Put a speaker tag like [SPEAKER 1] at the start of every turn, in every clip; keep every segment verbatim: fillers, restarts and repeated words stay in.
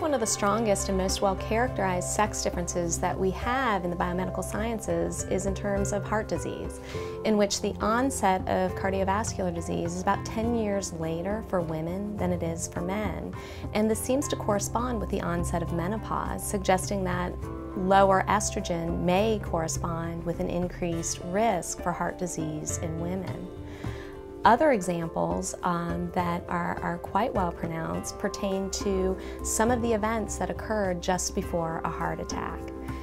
[SPEAKER 1] one of the strongest and most well-characterized sex differences that we have in the biomedical sciences is in terms of heart disease, in which the onset of cardiovascular disease is about ten years later for women than it is for men. And this seems to correspond with the onset of menopause, suggesting that lower estrogen may correspond with an increased risk for heart disease in women. Other examples um, that are, are quite well pronounced pertain to some of the events that occurred just before a heart attack.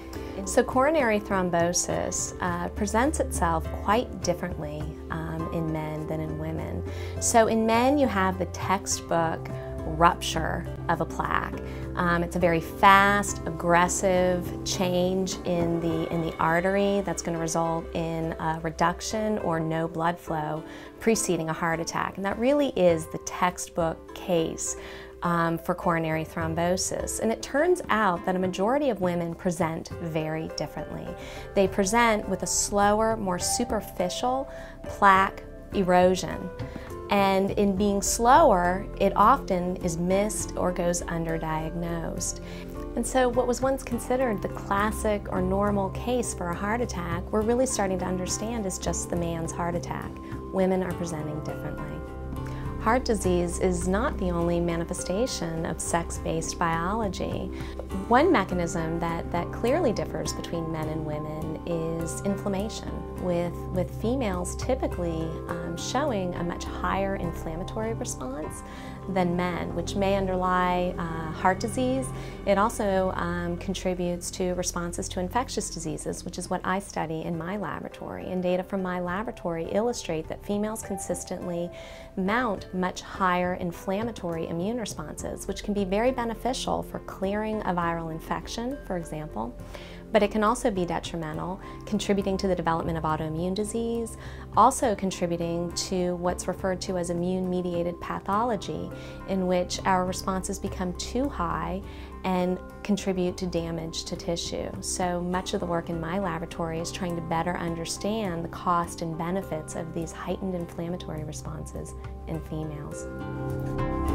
[SPEAKER 1] So coronary thrombosis uh, presents itself quite differently um, in men than in women. So in men you have the textbook rupture of a plaque. Um, it's a very fast, aggressive change in the, in the artery that's going to result in a reduction or no blood flow preceding a heart attack. And that really is the textbook case um, for coronary thrombosis. And it turns out that a majority of women present very differently. They present with a slower, more superficial plaque erosion. And in being slower, it often is missed or goes underdiagnosed. And so what was once considered the classic or normal case for a heart attack, we're really starting to understand is just the man's heart attack. Women are presenting differently. Heart disease is not the only manifestation of sex-based biology. One mechanism that, that clearly differs between men and women is inflammation, with, with females typically um, showing a much higher inflammatory response than men, which may underlie uh, heart disease. It also um, contributes to responses to infectious diseases, which is what I study in my laboratory. And data from my laboratory illustrate that females consistently mount much higher inflammatory immune responses, which can be very beneficial for clearing a viral infection, for example. But it can also be detrimental, contributing to the development of autoimmune disease, also contributing to what's referred to as immune-mediated pathology, in which our responses become too high and contribute to damage to tissue. So much of the work in my laboratory is trying to better understand the cost and benefits of these heightened inflammatory responses in females.